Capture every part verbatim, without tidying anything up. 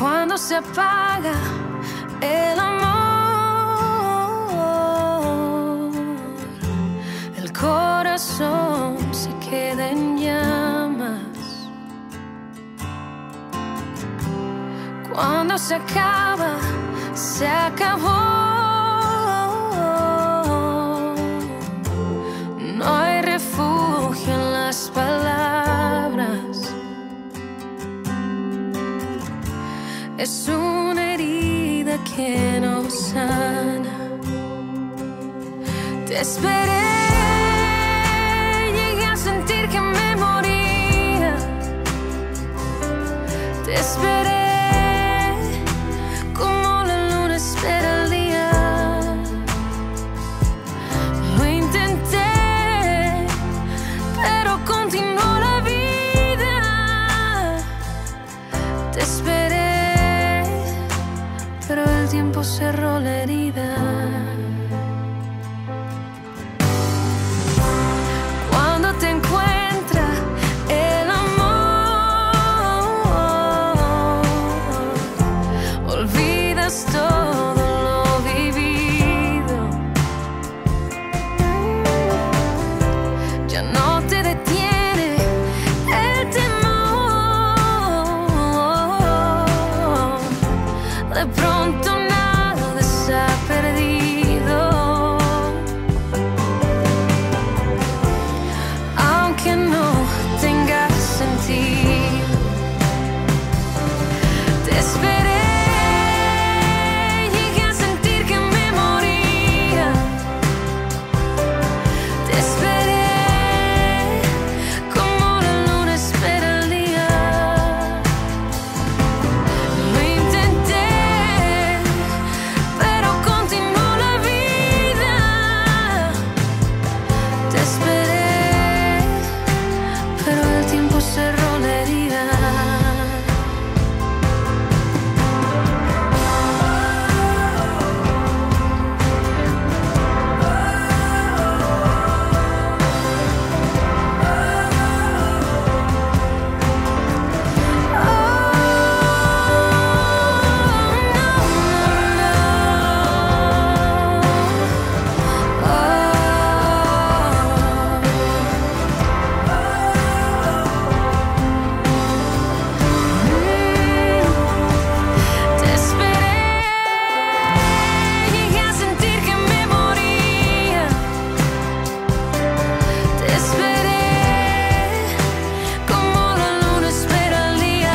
Cuando se apaga el amor, el corazón se queda en llamas. Cuando se acaba, se acabó. No hay refugio en las palabras. Es una herida que no sana. Te esperé, llegué a sentir que me moría. Te esperé como la luna espera el día. Lo intenté, pero continuó la vida. Te esperé, pero el tiempo cerró la herida. Cuando te encuentra el amor, olvidas todo lo vivido. Ya no te detiene el temor. De pronto nada se ha perdido. Aunque no tenga sentido. Te esperé, llegué a sentir que me moría. Te esperé como la luna espera el día. Lo intenté, pero continuó la vida. Te esperé, pero el tiempo cerró la herida. Te esperé, llegué a sentir que me moría. Te esperé como la luna espera el día.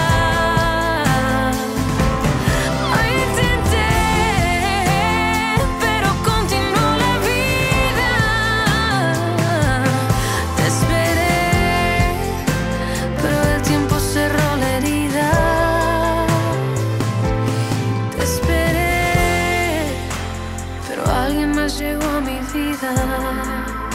Lo intenté, pero continuó la vida. Te esperé, pero el tiempo cerró la herida. Te esperé, pero alguien más llegó a mi vida.